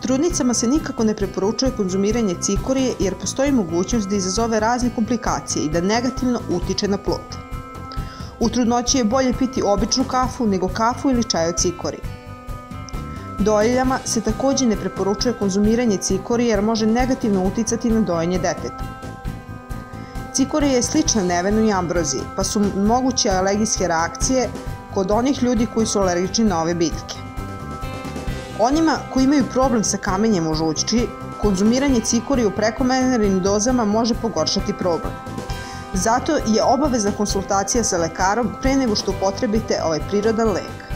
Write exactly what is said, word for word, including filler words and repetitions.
Trudnicama se nikako ne preporučuje konzumiranje cikorije jer postoji mogućnost da izazove razne komplikacije i da negativno utiče na plod. U trudnoći je bolje piti običnu kafu nego kafu ili čaj od cikorije. Dojiljama se takođe ne preporučuje konzumiranje cikorije jer može negativno uticati na dojenje deteta. Cikorija je slična nevenu i ambroziji, pa su moguće alergijske reakcije kod onih ljudi koji su alergični na ove biljke. Onima koji imaju problem sa kamenjem u žučči, konzumiranje cikorije u prekomernim dozama može pogoršati problem. Zato je obavezna konsultacija sa lekarom pre nego što upotrebite ovaj prirodan lek.